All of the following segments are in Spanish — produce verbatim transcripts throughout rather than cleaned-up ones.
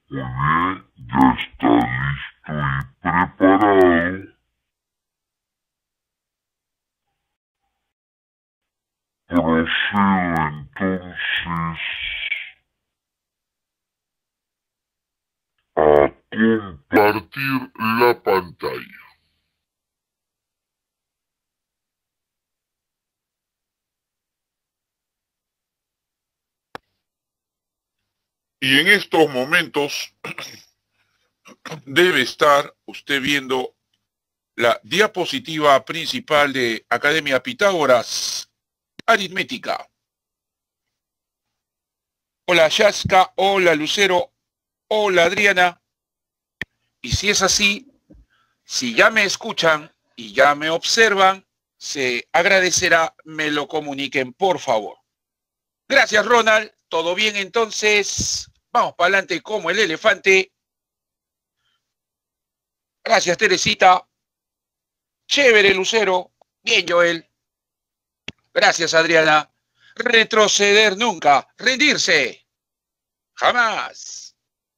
Muy bien, ya está listo y preparado. Procedo entonces a compartir la pantalla. Y en estos momentos debe estar usted viendo la diapositiva principal de Academia Pitágoras, aritmética. Hola Yaska, hola Lucero, hola Adriana. Y si es así, si ya me escuchan y ya me observan, se agradecerá me lo comuniquen, por favor. Gracias, Ronald. ¿Todo bien entonces? Vamos para adelante como el elefante. Gracias, Teresita. Chévere, Lucero. Bien, Joel. Gracias, Adriana. Retroceder nunca. Rendirse. Jamás.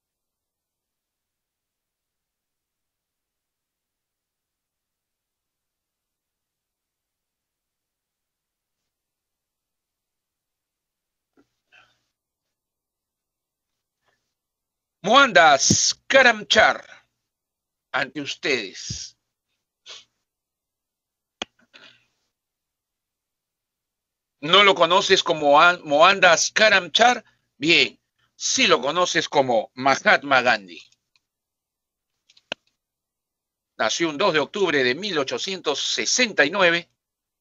Mohandas Karamchar. Ante ustedes. ¿No lo conoces como Mohandas Karamchar? Bien, sí lo conoces como Mahatma Gandhi. Nació un dos de octubre de mil ochocientos sesenta y nueve.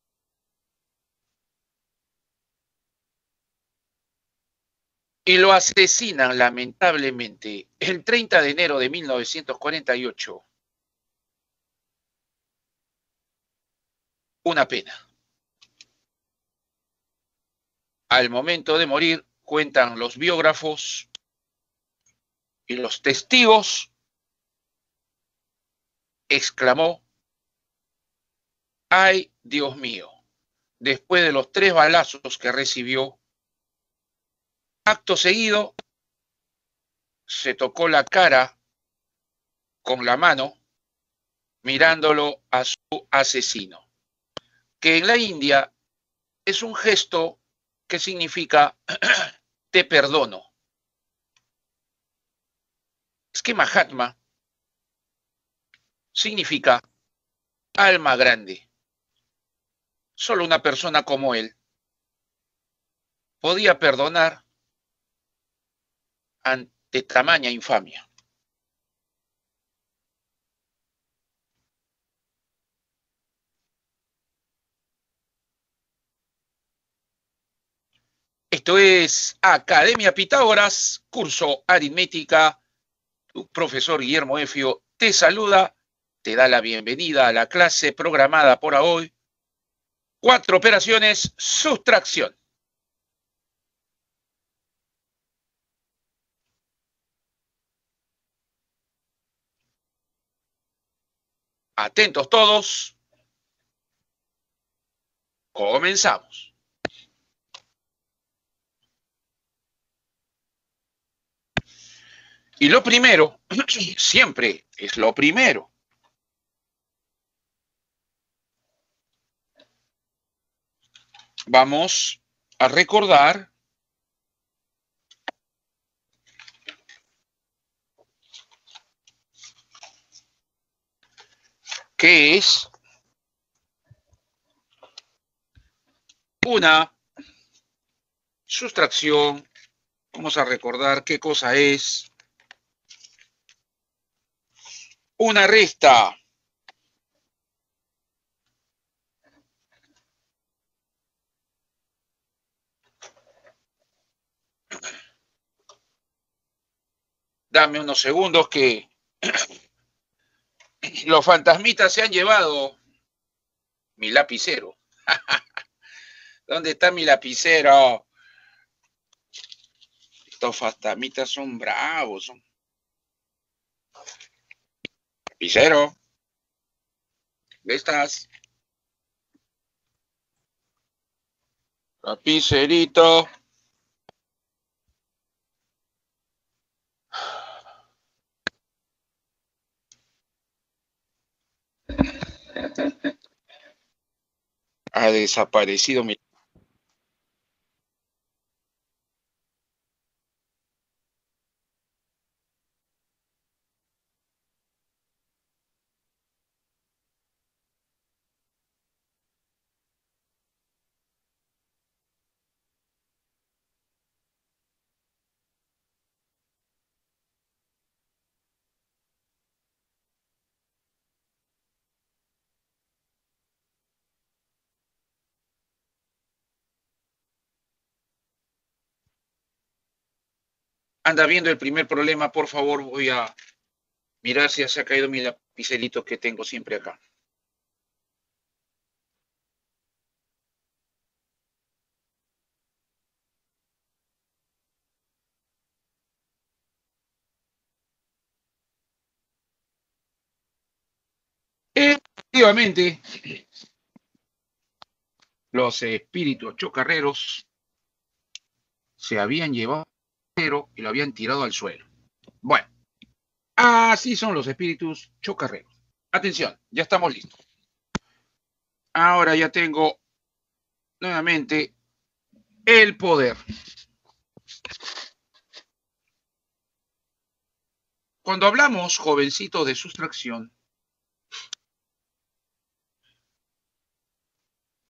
Y lo asesinan lamentablemente el treinta de enero de mil novecientos cuarenta y ocho. Una pena. Al momento de morir, cuentan los biógrafos y los testigos, exclamó: ¡ay, Dios mío! Después de los tres balazos que recibió, acto seguido, se tocó la cara con la mano, mirándolo a su asesino, que en la India es un gesto que significa te perdono. Es que Mahatma significa alma grande. Solo una persona como él podía perdonar ante tamaña infamia. Esto es Academia Pitágoras, curso aritmética. Tu profesor Guillermo Efio te saluda, te da la bienvenida a la clase programada para hoy. Cuatro operaciones, sustracción. Atentos todos. Comenzamos. Y lo primero, siempre es lo primero. Vamos a recordar qué es una sustracción. Vamos a recordar qué cosa es una resta. Dame unos segundos que los fantasmitas se han llevado mi lapicero. ¿Dónde está mi lapicero? Estos fantasmitas son bravos. Son... Lapicero. ¿Dónde estás? Lapicerito. Ha desaparecido mi... Anda viendo el primer problema, por favor. Voy a mirar si se ha caído mi lapicerito que tengo siempre acá. Efectivamente, los espíritus chocarreros se habían llevado y lo habían tirado al suelo. Bueno, así son los espíritus chocarreros. Atención, ya estamos listos. Ahora ya tengo nuevamente el poder. Cuando hablamos, jovencito, de sustracción,